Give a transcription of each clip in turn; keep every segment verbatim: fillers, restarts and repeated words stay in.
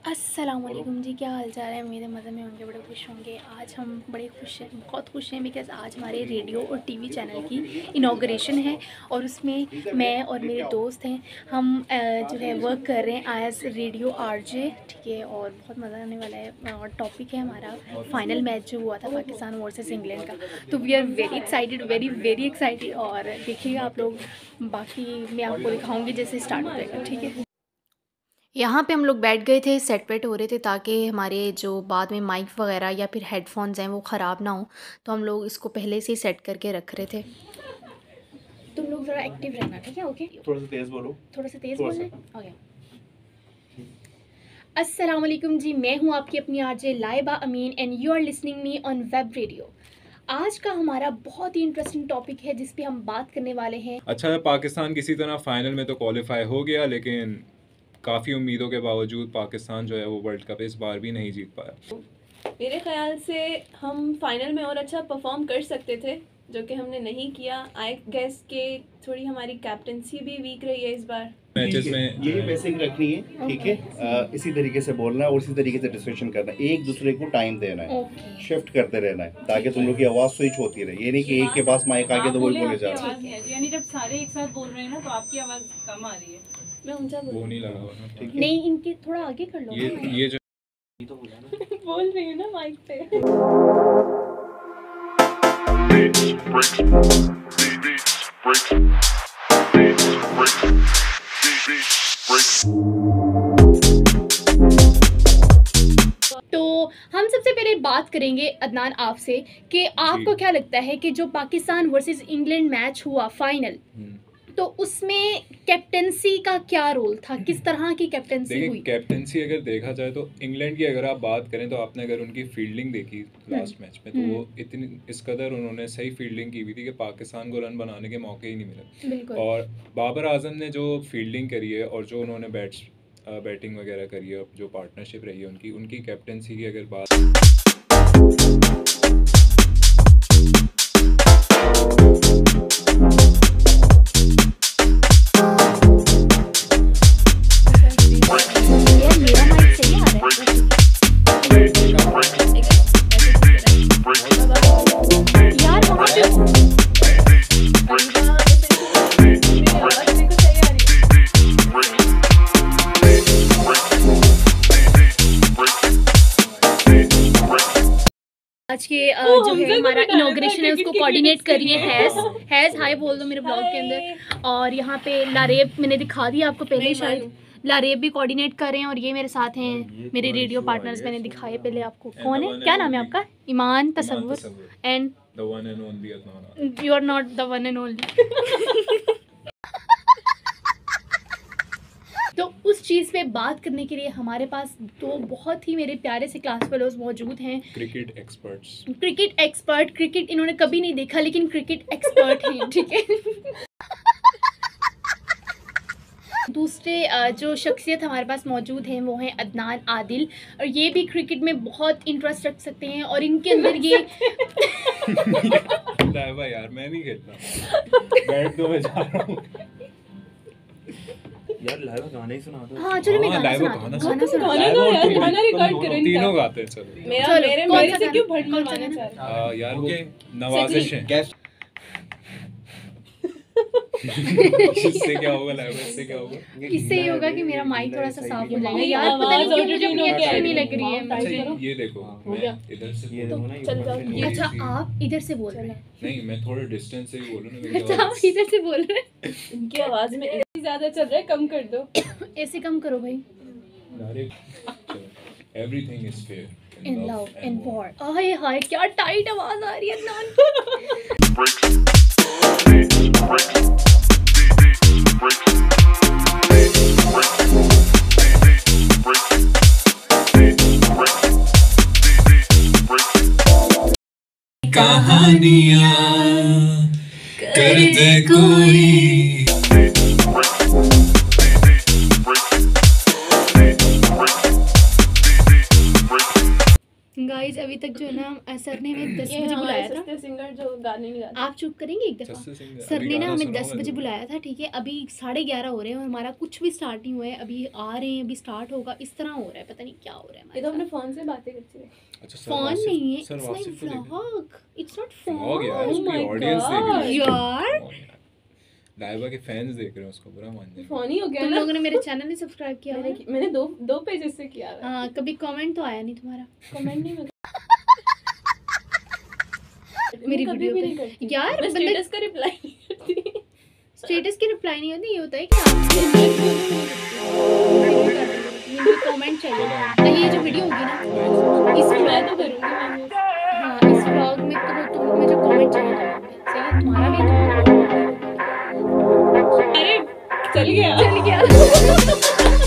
अस्सलाम वालेकुम जी, क्या हाल चाल है। मेरे मज़े में होंगे, बड़े खुश होंगे। आज हम बड़े खुश हैं, बहुत खुश हैं बिकॉज़ आज हमारे रेडियो और टीवी चैनल की इनॉग्रेशन है और उसमें मैं और मेरे दोस्त हैं, हम जो है वर्क कर रहे हैं एज रेडियो आरजे, ठीक है। और बहुत मज़ा आने वाला है। और टॉपिक है हमारा फाइनल मैच जो हुआ था पाकिस्तान वर्सेस इंग्लैंड का। तो we are very excited, very very excited. और देखिएगा आप लोग, बाकी मैं आपको दिखाऊँगी जैसे स्टार्ट हो जाएगा, ठीक है। यहाँ पे हम लोग बैठ गए थे, सेट वेट हो रहे थे ताकि हमारे जो बाद में माइक वगैरह या फिर हेडफोन्स हैं वो ख़राब ना हो। तो हम लोग इसको पहले से ही सेट करके रख रहे थे। तुम लोग ज़रा एक्टिव रहना, ठीक है। ओके, थोड़ा सा तेज़ बोलो। थोड़ा सा तेज़ बोलना। ओके। अस्सलाम वालेकुम जी, मैं हूँ आपकी अपनी RJ Laiba Amin and you are listening me on web radio. आज का हमारा बहुत ही इंटरेस्टिंग टॉपिक है जिस पे हम बात करने वाले हैं। अच्छा, पाकिस्तान किसी तरह फाइनल में तो क्वालिफाई हो गया, लेकिन काफ़ी उम्मीदों के बावजूद पाकिस्तान जो है वो वर्ल्ड कप इस बार भी नहीं जीत पाया। मेरे ख्याल से हम फाइनल में और अच्छा परफॉर्म कर सकते थे, जो कि हमने नहीं किया। आई गेस के थोड़ी हमारी कैप्टनसी भी वीक रही है इस बार मैचेस में। ये बेसिक रखनी है, ठीक है। आ, इसी तरीके से बोलना है और इसी तरीके से डिस्कशन करना है, एक दूसरे को टाइम देना है, शिफ्ट करते रहना है ताकि तुम लोग की आवाज़ स्विच होती रहे। ये नहीं कि एक के पास माइक आके तो वही बोले जा रहे हैं। यानी जब सारे एक साथ बोल रहे हैं ना तो आपकी आवाज़ कम आ रही है। मैं ऊंचा वो नहीं लगा हुआ ना, ठीक है। नहीं, इनके थोड़ा आगे कर लो। ये ये जो बोल रही हूँ ना माइक पे। तो हम सबसे पहले बात करेंगे अदनान आपसे कि आपको क्या लगता है कि जो पाकिस्तान वर्सेस इंग्लैंड मैच हुआ फाइनल, तो उसमें कैप्टेंसी का क्या रोल था, किस तरह की कैप्टेंसी हुई? कैप्टेंसी अगर देखा जाए तो इंग्लैंड की अगर आप बात करें तो आपने अगर उनकी फील्डिंग देखी लास्ट मैच में, तो वो इतनी इस कदर उन्होंने सही फील्डिंग की हुई थी कि पाकिस्तान को रन बनाने के मौके ही नहीं मिले। और बाबर आजम ने जो फील्डिंग करी है और जो उन्होंने बैट्स बैटिंग वगैरह करी है, जो पार्टनरशिप रही है उनकी उनकी कैप्टेंसी की अगर बात आज के जो है हमारा इनॉग्रेशन है उसको कोऑर्डिनेट करिए हैज हैज हाय बोल दो मेरे ब्लॉग के अंदर। और यहाँ पे लारेब मैंने दिखा दिया आपको पहले, शायद लारेब भी कोऑर्डिनेट कर रहे हैं। और ये मेरे साथ हैं मेरे रेडियो पार्टनर्स, मैंने दिखाए पहले आपको। कौन है, क्या नाम है आपका? ईमान, तसव्वुर and the one and only Adnan. You are not the one and only. तो उस चीज़ पे बात करने के लिए हमारे पास दो बहुत ही मेरे प्यारे से क्लास फेलोज मौजूद हैं, cricket experts. Cricket expert, cricket इन्होंने कभी नहीं देखा लेकिन क्रिकेट एक्सपर्ट हैं, ठीक है। दूसरे जो शख्सियत हमारे पास मौजूद हैं वो हैं अदनान आदिल, और ये भी क्रिकेट में बहुत इंटरेस्ट रख सकते हैं। और इनके अंदर ये लाइबा यार मैं नहीं खेलता, बैठ दो, मैं जा रहा हूँ यार। लाइबा गाना ही सुना दो। हाँ चलो, मैं हाँ, गाना लाइबा सुना गाना दूँ, गाना सुना गाना दूँ। तो यार गाना रिकॉर्ड करो इनका। तीनों गाते हैं, चलो। मेरा चलो, मेरे कौन मेरे सा से क्यों गाना? भटक कौन सा मरवाना गाना? चाह रहे आ, यार वो नवाजिश है। इससे क्या होगा लाइबा, इससे क्या होगा? इससे ये होगा कि मेरा माइक थोड़ा सा साफ हो जाएगा। मेरी यार पता नहीं क्यों आवाज़ मुझे अपनी auto-tune अच्छी नहीं हो लग रही है। अच्छा मुझे ये देखो, मैं इधर से ये बोल देखो ना, ये चल जाओ। ऊपर से अच्छा नीचे। आप इधर से बोल रहे हैं? नहीं, मैं थोड़े डिस्टेंस से ही बोल रहा हूँ ना, मेरी अच्छा आप आवाज़- इधर से बोल रहे हैं? इनकी आवाज में इतनी ज्यादा चल रहा है, कम कर दो। ऐसे कम करो भाई। Everything is fair in love in war. हाय हाय क्या टाइट आवाज आ रही है अदनान की। कहानियाँ करते कोई गाइस गाइज अभी तक जो है ना सर ने हमें दस बजे बुलाया था। सिंगर जो गाने नहीं गाते। आप चुप करेंगे एक दफा। सर ने ना हमें दस बजे बुलाया था, ठीक है। अभी साढ़े ग्यारह हो रहे हैं और हमारा कुछ भी स्टार्ट नहीं हुआ है। अभी आ रहे हैं, अभी स्टार्ट होगा, इस तरह हो रहा है, पता नहीं क्या हो रहा है। ये तो अपने फोन से बातें करते हैं। अच्छा, फोन नहीं है, it's my vlog, it's not phone यार। लाइबा के फैंस देख रहे हैं, उसको बुरा मान जाएंगे। फोन ही हो गया तुम ना। लोगों ने मेरे चैनल में सब्सक्राइब किया मैंने, है? मैंने दो दो पेजेस से किया है। हाँ, कभी कमेंट तो आया नहीं तुम्हारा। कमेंट नहीं मेरी कभी वीडियो भी पे नहीं करती यार, मैं बंदा स्टेटस का रिप्लाई नहीं करती। स्टेटस की रिप्लाई नहीं होती, ये होता है कि आप कमेंट चाहिए। तो ये जो वीडियो होगी ना, इसमें मैं तो करूंगी। मैंने हाँ, इस व्लॉग में तो तुम मुझे कमेंट चाहिए था, सही है। तुम्हारा भी अरे चल गया चल गया।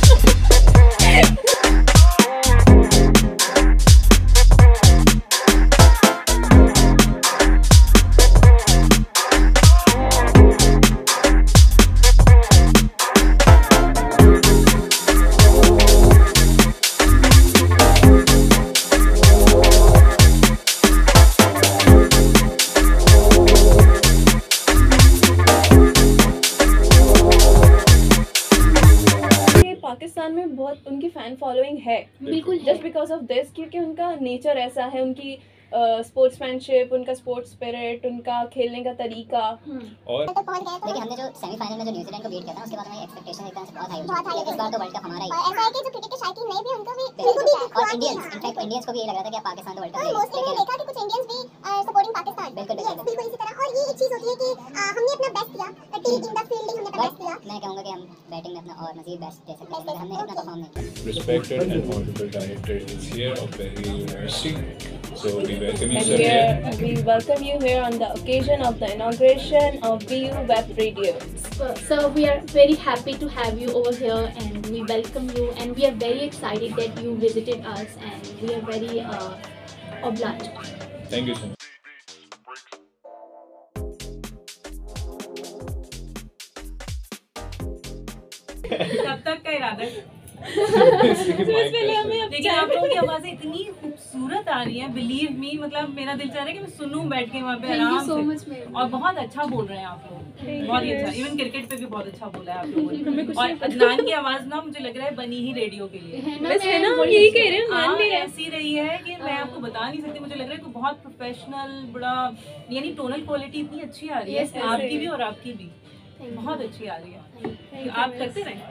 पाकिस्तान में बहुत उनकी फैन फॉलोइंग है, बिल्कुल जस्ट बिकॉज ऑफ दिस, क्योंकि उनका नेचर ऐसा है, उनकी स्पोर्ट्समैनशिप, उनका स्पोर्ट्स स्पिरिट, उनका खेलने का तरीका। और देखिए हमने जो सेमीफाइनल में जो न्यूजीलैंड को बीट किया था, उसके बाद हमारी एक्सपेक्टेशन एकदम से बहुत हाई हो गई। इस बार तो वर्ल्ड कप हमारा ही है। ऐसा है कि जो क्रिकेट के शायकीन नहीं भी उनको भी और इंडियंस, इनफैक्ट इंडियंस को भी ये लग रहा था कि पाकिस्तान तो वर्ल्ड कप लेगा। मोस्टली मैंने देखा कि कुछ इंडियंस भी सपोर्टिंग पाकिस्तान। बिल्कुल बिल्कुल इसी तरह। और ये एक चीज होती है कि हमने अपना बेस्ट किया, टीम इन द फील्डिंग हमने अपना बेस्ट किया। मैं कहूंगा कि हम बैटिंग में अपना और मजीद बेस्ट दे सकते हैं, मगर हमने अपना परफॉर्म नहीं किया। respected and honorable director is here of Delhi University, so we welcome you And sir here, here. we welcome you here on the occasion of the inauguration of B U Web Radio. So we are very happy to have you over here, and we welcome you, and we are very excited that you visited us, and we are very uh, obliged. Thank you so much. तब तक का इरादा है। पहले हमें अब लेकिन आप लोगों की आवाजें इतनी खूबसूरत आ रही हैं, बिलीव मी, मतलब मेरा दिल चाह रहा है कि मैं सुनूं बैठ के वहाँ पे आराम से। और बहुत अच्छा बोल रहे हैं आप लोग, बहुत ही अच्छा। इवन क्रिकेट पे भी बहुत अच्छा बोला है आप लोगों ने। और अदनान की आवाज ना मुझे लग रहा है बनी ही रेडियो के लिए। बस है ना, यही कह रहे हैं। मान हाँ, भी रहे हैं। ऐसी रही है कि मैं आपको बता नहीं सकती। मुझे लग रहा है कि बहुत प्रोफेशनल, बड़ा यानी टोनल क्वालिटी इतनी अच्छी आ रही है, Yes, आपकी yes. भी और आपकी भी बहुत अच्छी आ रही है। आप करते रहें।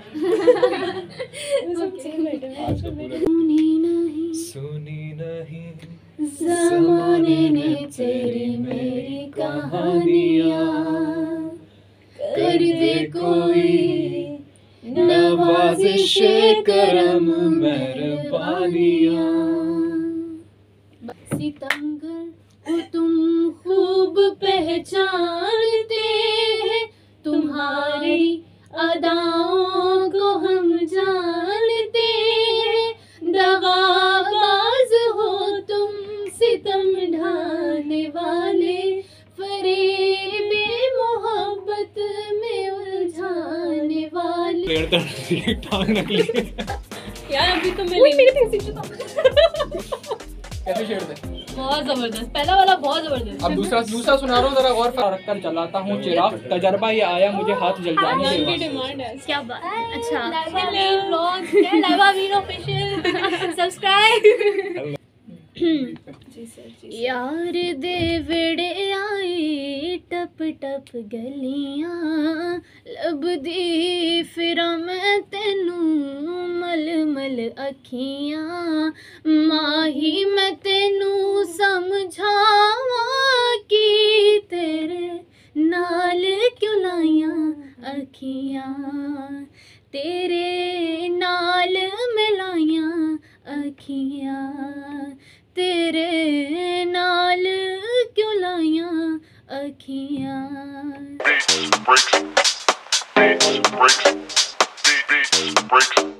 सुनी नहीं ज़माने ने तेरी मेरी कहानियाँ कर दे कोई नवाज़िश करम मेहरबानियाँ। सितमगर को तुम खूब पहचानते हैं, तुम्हारी अदाओं को हम जानते हैं। दगाबाज हो तुम, सितम ढाने वाले, फरेबे मोहब्बत में उलझाने वाले। टांग नकली यार अभी तो मैं मेरे कैसे छेड़ दे? बहुत जबरदस्त, पहला वाला बहुत जबरदस्त। अब दूसरा दूसरा सुना रहा हूँ, जरा गौर फरा रख कर चलाता हूँ चिराग, तजर्बा ये आया मुझे हाथ जल जाने की देगा। डिमांड है। क्या बात, अच्छा लाइवा वीर ऑफिशियल सब्सक्राइब। जी सर जी। यार दे वेड़े आई टप टप गलियां, लब दी फिरा मैं तेनू मल मल अखियां। माही मैं तेनू समझावा कि तेरे नाल क्यों लाइयां अखियां, तेरे नाल मिलाइयां अखियां, तेरे नाल क्यों लाइयां अखियां। Breaks, breaks, breaks, breaks, breaks.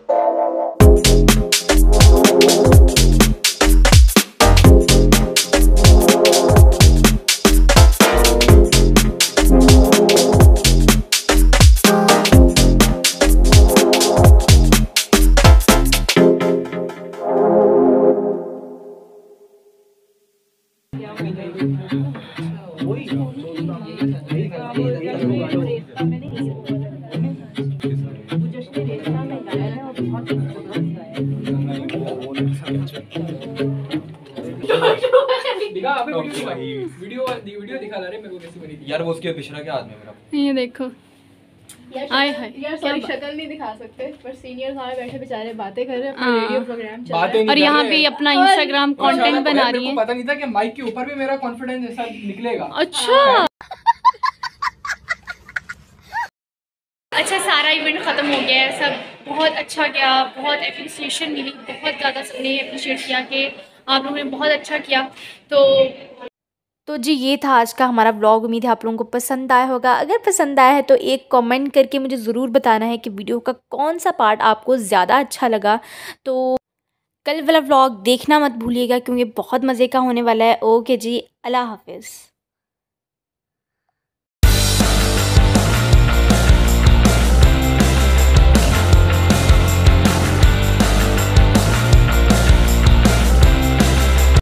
दिखा अबे वीडियो दिखा वीडियो वीडियो दिखा रहा है मेरे को कैसी बनी थी। यार वो उसके पिछड़ा के हाथ में मेरा। ये देखो आय हाय यार सॉरी शक्ल नहीं दिखा सकते पर सीनियर हमारे बैठे बेचारे बातें कर रहे हैं, अपना हाँ। रेडियो प्रोग्राम चल रहा बातें है। नहीं और कर यहाँ रहे पे हैं। अपना इंस्टाग्राम कंटेंट बना रही मेरे है। को पता नहीं था कि माइक के ऊपर भी मेरा कॉन्फिडेंस ऐसा निकलेगा। अच्छा अच्छा सारा इवेंट ख़त्म हो गया है, सब बहुत अच्छा गया, बहुत एप्रिसिएशन मिली, बहुत ज़्यादा सबने अप्रिशिएट किया कि आप लोगों ने बहुत अच्छा किया। तो तो जी ये था आज का हमारा व्लॉग। उम्मीद है आप लोगों को पसंद आया होगा। अगर पसंद आया है तो एक कमेंट करके मुझे ज़रूर बताना है कि वीडियो का कौन सा पार्ट आपको ज़्यादा अच्छा लगा। तो कल वाला व्लॉग देखना मत भूलिएगा क्योंकि बहुत मज़े का होने वाला है। ओके जी, अल्लाह हाफिज़।